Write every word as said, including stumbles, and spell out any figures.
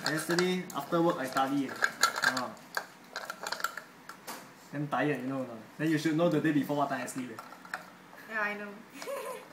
Yesterday after work I study. Ah. Damn tired, you know or not? Then you should know the day before what time I sleep. Yeah, I know.